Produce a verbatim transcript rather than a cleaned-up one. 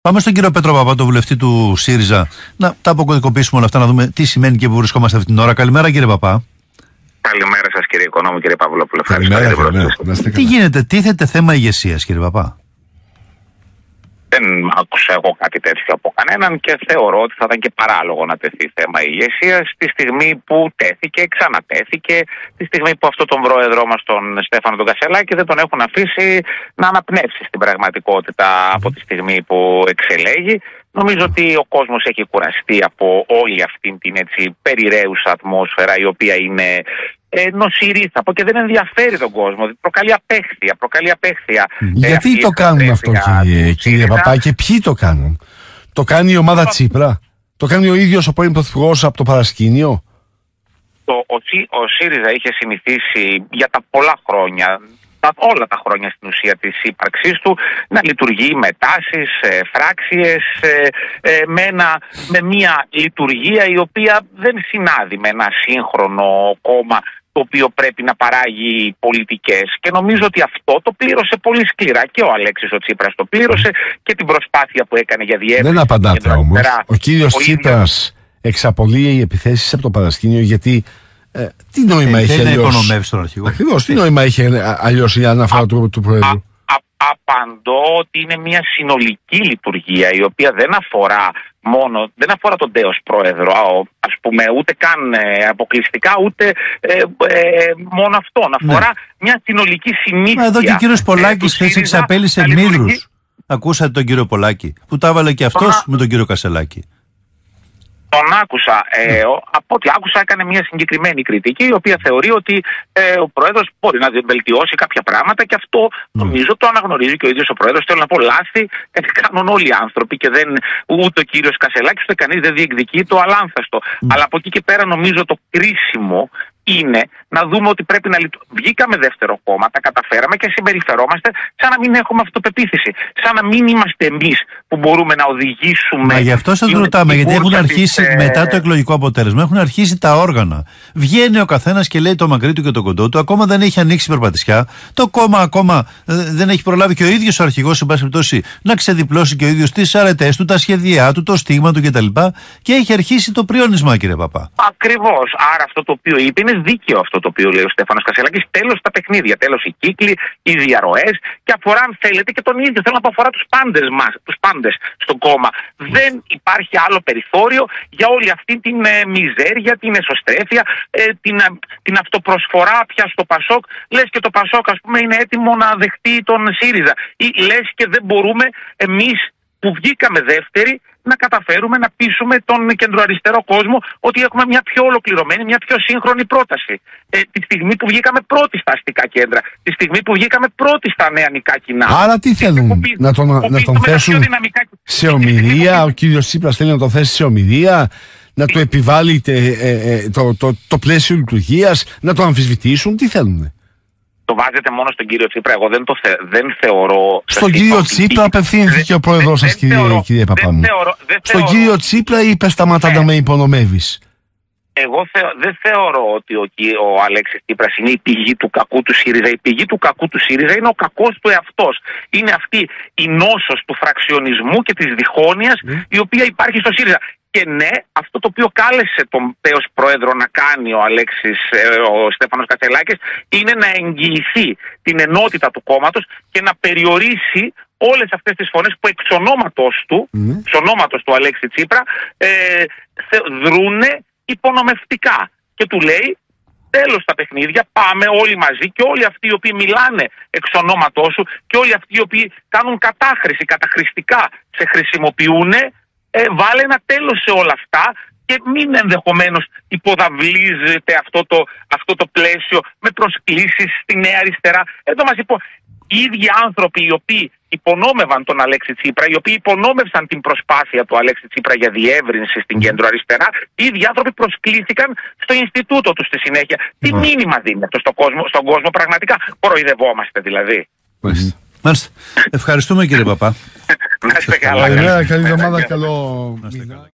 Πάμε στον κύριο Πέτρο Παπά, τον βουλευτή του ΣΥΡΙΖΑ, να τα αποκωδικοποιήσουμε όλα αυτά, να δούμε τι σημαίνει και που βρισκόμαστε αυτή την ώρα. Καλημέρα, κύριε Παπά. Καλημέρα σας, κύριε Οικονόμου, κύριε Παυλόπουλο. Καλημέρα, καλημέρα. Τι γίνεται, τίθεται θέμα ηγεσίας, κύριε Παπά? Δεν άκουσα εγώ κάτι τέτοιο από κανέναν και θεωρώ ότι θα ήταν και παράλογο να τεθεί θέμα ηγεσίας τη στιγμή που τέθηκε, ξανατέθηκε, τη στιγμή που αυτόν τον πρόεδρό μας, τον Στέφανο τον Κασελάκη, δεν τον έχουν αφήσει να αναπνεύσει στην πραγματικότητα από τη στιγμή που εξελέγει. Νομίζω ότι ο κόσμος έχει κουραστεί από όλη αυτή την έτσι περιραίουσα ατμόσφαιρα, η οποία είναι ε, νοσηρή, θα πω, και δεν ενδιαφέρει τον κόσμο. Προκαλεί απέχθεια, προκαλεί απέχθεια. Γιατί ε, το κάνουν αυτό, κύριε, κύριε Παπά, και ποιοι το κάνουν? Το κάνει η ομάδα Τσίπρα? Το κάνει ο ίδιος ο πρώην πρωθυπουργός από το παρασκήνιο? Το, ο, ο ΣΥΡΙΖΑ είχε συνηθίσει για τα πολλά χρόνια, όλα τα χρόνια στην ουσία της ύπαρξής του, να λειτουργεί με τάσεις, φράξιες, με, ένα, με μια λειτουργία η οποία δεν συνάδει με ένα σύγχρονο κόμμα το οποίο πρέπει να παράγει πολιτικές. Και νομίζω ότι αυτό το πλήρωσε πολύ σκληρά και ο Αλέξης ο Τσίπρας το πλήρωσε και την προσπάθεια που έκανε για διεύρυνση. Δεν απαντάτε όμως. Ο κύριος ο Τσίπρας ίδιος εξαπολύει επιθέσεις από το παρασκήνιο, γιατί Ε, τι νόημα ε, έχει αλλιώς? Δεν οικονομεύσει τον αρχηγό. Ακριβώς, τι νόημα έχει αλλιώς η αναφορά του, του Προέδρου? Α, α, απαντώ ότι είναι μια συνολική λειτουργία η οποία δεν αφορά μόνο, δεν αφορά τον τέος Πρόεδρο, ας πούμε, ούτε καν ε, αποκλειστικά, ούτε ε, ε, μόνο αυτόν. Αφορά ναι. μια συνολική συνήθεια. Μα εδώ και ο κύριος Πολάκης ε, χθες εξαπέλυσε Μήλρους. Ακούσατε τον κύριο Πολάκη, που τα έβαλε και αυτός με τον κύριο Κασελάκη. Τον άκουσα, ε, από ό,τι άκουσα έκανε μια συγκεκριμένη κριτική, η οποία θεωρεί ότι ε, ο Πρόεδρος μπορεί να βελτιώσει κάποια πράγματα, και αυτό νομίζω το αναγνωρίζει και ο ίδιος ο Πρόεδρος. Θέλω να πω, λάθη ε, κάνουν όλοι οι άνθρωποι και δεν, ούτε ο κύριος Κασελάκης ούτε κανείς δεν διεκδικεί το αλάνθαστο. Mm. Αλλά από εκεί και πέρα νομίζω το κρίσιμο είναι να δούμε ότι πρέπει να λειτουργήσουμε. Βγήκαμε δεύτερο κόμμα, τα καταφέραμε και συμπεριφερόμαστε σαν να μην έχουμε αυτοπεποίθηση. Σαν να μην είμαστε εμείς που μπορούμε να οδηγήσουμε. Μα γι' αυτό σας ρωτάμε, γιατί έχουν αρχίσει της, μετά το εκλογικό αποτέλεσμα, έχουν αρχίσει τα όργανα. Βγαίνει ο καθένας και λέει το μακρύ του και το κοντό του, ακόμα δεν έχει ανοίξει περπατησιά. Το κόμμα ακόμα ε, δεν έχει προλάβει και ο ίδιος ο αρχηγός, εν πάση περιπτώσει, να ξεδιπλώσει και ο ίδιος τις αρετές του, τα σχέδιά του, το στίγμα του κτλ. Και έχει αρχίσει το πριόνισμα, κύριε Παπά. Ακριβώς. Άρα αυτό το οποίο είπε είναι δίκαιο, αυτό το οποίο λέει ο Στέφανος Κασελάκης. Τέλος τα παιχνίδια, τέλος οι κύκλοι, οι διαρροές, και αφορά, αν θέλετε, και τον ίδιο. Θέλω να πω, αφορά τους πάντες μας, τους πάντες στον κόμμα. Mm. Δεν υπάρχει άλλο περιθώριο για όλη αυτή την ε, μιζέρια, την εσωστρέφεια, ε, την, ε, την αυτοπροσφορά πια στο Πασόκ. Λες και το Πασόκ, ας πούμε, είναι έτοιμο να δεχτεί τον ΣΥΡΙΖΑ. Ή λες και δεν μπορούμε εμείς που βγήκαμε δεύτεροι να καταφέρουμε να πείσουμε τον κεντροαριστερό κόσμο ότι έχουμε μια πιο ολοκληρωμένη, μια πιο σύγχρονη πρόταση. Ε, τη στιγμή που βγήκαμε πρώτοι στα αστικά κέντρα, τη στιγμή που βγήκαμε πρώτοι στα νεανικά κοινά. Άρα τι θέλουν, που, να τον, που, να τον θέσουν σε ομιλία? Ο κύριος Τσίπρας θέλει να τον θέσει σε ομιλία, να του επιβάλλει ε, ε, το, το, το, το πλαίσιο λειτουργίας, να το αμφισβητήσουν? Τι θέλουν? Το βάζετε μόνο στον κύριο Τσίπρα. Εγώ δεν, το θε, δεν θεωρώ. Στον κύριο Τσίπρα απευθύνθηκε ο πρόεδρος σας, κύριε, κύριε Παπάμου. Στον κύριο Τσίπρα είπε σταματάτε να με υπονομεύεις? Εγώ θεω, δεν θεωρώ ότι ο, ο Αλέξης Τσίπρας είναι η πηγή του κακού του ΣΥΡΙΖΑ. Η πηγή του κακού του ΣΥΡΙΖΑ είναι ο κακός του εαυτός. Είναι αυτή η νόσος του φραξιονισμού και της διχόνοιας mm. η οποία υπάρχει στο ΣΥΡΙΖΑ. Και ναι, αυτό το οποίο κάλεσε τον τέος πρόεδρο να κάνει ο Αλέξης, ο Στέφανος Κασελάκης, είναι να εγγυηθεί την ενότητα του κόμματος και να περιορίσει όλες αυτές τις φωνές που εξ ονόματος του, mm. εξ ονόματος του Αλέξη Τσίπρα, ε, δρούνε υπονομευτικά. Και του λέει, τέλος τα παιχνίδια, πάμε όλοι μαζί, και όλοι αυτοί οι οποίοι μιλάνε εξ ονόματός σου και όλοι αυτοί οι οποίοι κάνουν κατάχρηση, καταχρηστικά σε χρησιμοποιούν, Ε, βάλε ένα τέλος σε όλα αυτά και μην ενδεχομένως υποδαβλίζεται αυτό το, αυτό το πλαίσιο με προσκλήσεις στη νέα αριστερά. Εδώ μας υπο... οι ίδιοι άνθρωποι οι οποίοι υπονόμευαν τον Αλέξη Τσίπρα, οι οποίοι υπονόμευσαν την προσπάθεια του Αλέξη Τσίπρα για διεύρυνση στην κέντρο αριστερά, οι ίδιοι άνθρωποι προσκλήθηκαν στο Ινστιτούτο του στη συνέχεια. Mm. Τι μήνυμα δίνει αυτό στον κόσμο, στον κόσμο? Πραγματικά κοροϊδευόμαστε δηλαδή. Mm. Μάλιστα. Ευχαριστούμε, κύριε Παπά. Να είστε καλά. Καλή εβδομάδα, καλό.